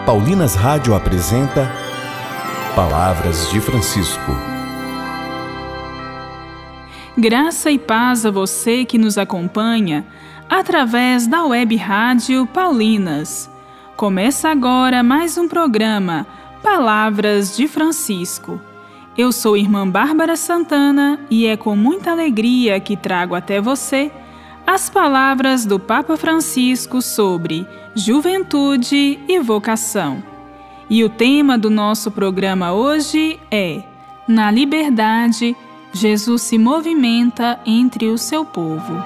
Paulinas Rádio apresenta Palavras de Francisco. Graça e paz a você que nos acompanha através da web rádio Paulinas. Começa agora mais um programa Palavras de Francisco. Eu sou irmã Bárbara Santana e é com muita alegria que trago até você as palavras do Papa Francisco sobre juventude e vocação. E o tema do nosso programa hoje é: na liberdade, Jesus se movimenta entre o seu povo.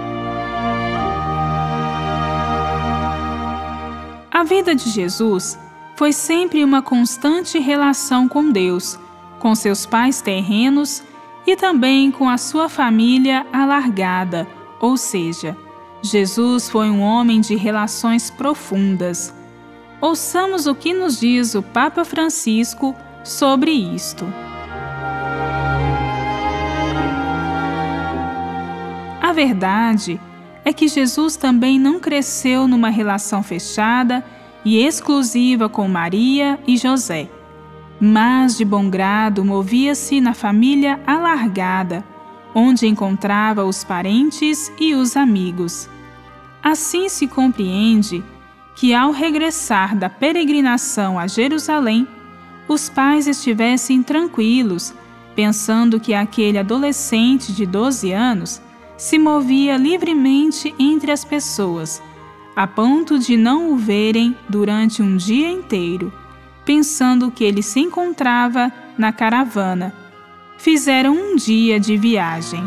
A vida de Jesus foi sempre uma constante relação com Deus, com seus pais terrenos e também com a sua família alargada, ou seja, Jesus foi um homem de relações profundas. Ouçamos o que nos diz o Papa Francisco sobre isto. A verdade é que Jesus também não cresceu numa relação fechada e exclusiva com Maria e José, mas de bom grado movia-se na família alargada, onde encontrava os parentes e os amigos. Assim se compreende que, ao regressar da peregrinação a Jerusalém, os pais estivessem tranquilos, pensando que aquele adolescente de 12 anos se movia livremente entre as pessoas, a ponto de não o verem durante um dia inteiro, pensando que ele se encontrava na caravana. Fizeram um dia de viagem.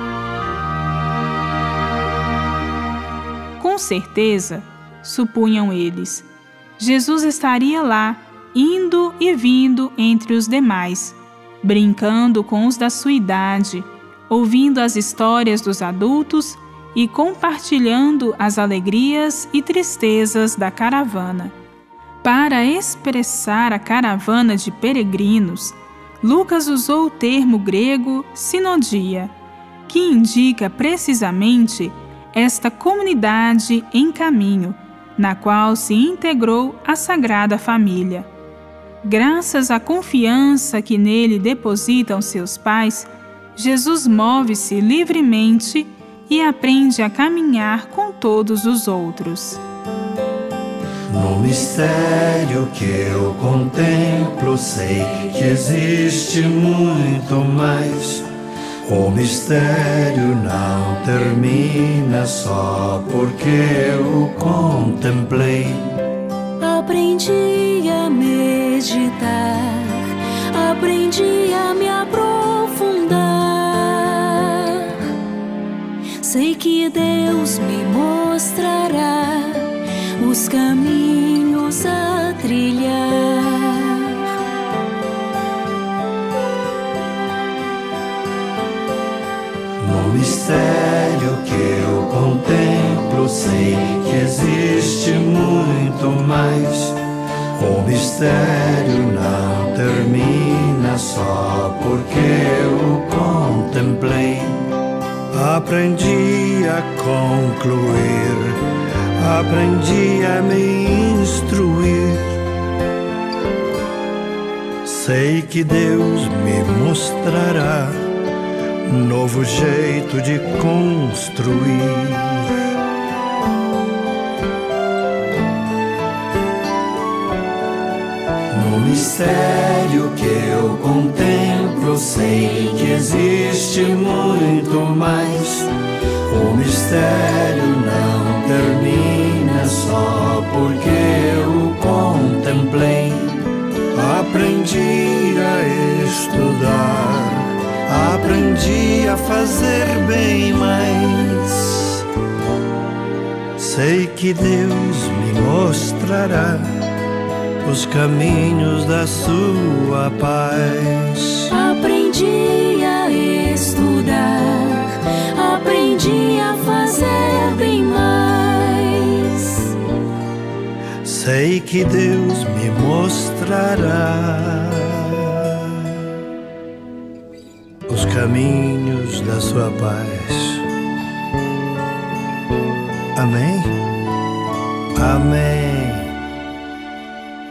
Com certeza, supunham eles, Jesus estaria lá, indo e vindo entre os demais, brincando com os da sua idade, ouvindo as histórias dos adultos e compartilhando as alegrias e tristezas da caravana. Para expressar a caravana de peregrinos, Lucas usou o termo grego sinodia, que indica precisamente esta comunidade em caminho, na qual se integrou a Sagrada Família. Graças à confiança que nele depositam seus pais, Jesus move-se livremente e aprende a caminhar com todos os outros. No mistério que eu contemplo, sei que existe muito mais. O mistério não termina só porque eu contemplei. Aprendi a meditar, aprendi a me aprofundar. Sei que Deus me mostrará os caminhos a trilhar. No mistério que eu contemplo, sei que existe muito mais. O mistério não termina só porque eu contemplei. Aprendi a concluir, aprendi a me instruir. Sei que Deus me mostrará novo jeito de construir. No mistério que eu contemplo, sei que existe muito mais. O mistério não termina só porque eu contemplei. Aprendi a estudar, aprendi a fazer bem mais. Sei que Deus me mostrará os caminhos da sua paz. Aprendi a estudar, aprendi a fazer bem mais. Sei que Deus me mostrará os caminhos da sua paz. Amém? Amém.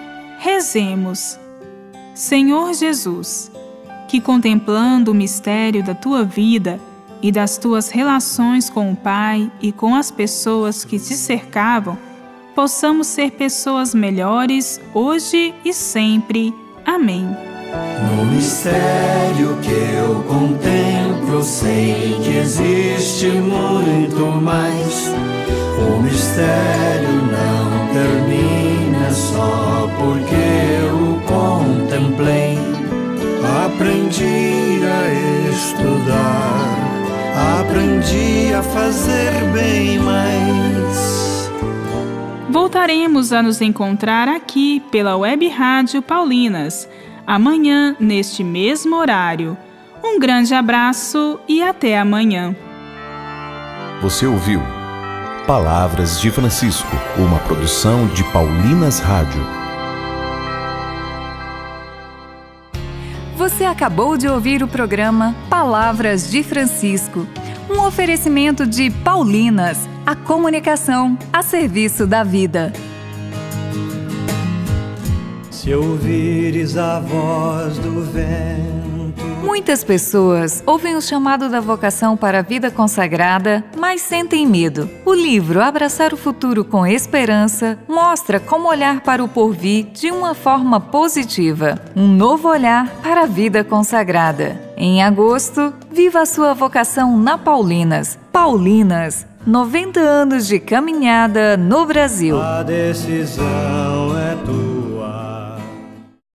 Rezemos. Senhor Jesus, que contemplando o mistério da Tua vida e das Tuas relações com o Pai e com as pessoas que te cercavam, possamos ser pessoas melhores hoje e sempre. Amém. No mistério que eu contemplo, sei que existe muito mais. O mistério não termina só porque eu o contemplei. Aprendi a estudar, aprendi a fazer bem mais. Voltaremos a nos encontrar aqui pela Web Rádio Paulinas, amanhã, neste mesmo horário. Um grande abraço e até amanhã. Você ouviu Palavras de Francisco, uma produção de Paulinas Rádio. Você acabou de ouvir o programa Palavras de Francisco, um oferecimento de Paulinas, a comunicação a serviço da vida. Se ouvires a voz do vento. Muitas pessoas ouvem o chamado da vocação para a vida consagrada, mas sentem medo. O livro Abraçar o Futuro com Esperança mostra como olhar para o porvir de uma forma positiva. Um novo olhar para a vida consagrada. Em agosto, viva a sua vocação na Paulinas. Paulinas, 90 anos de caminhada no Brasil. A decisão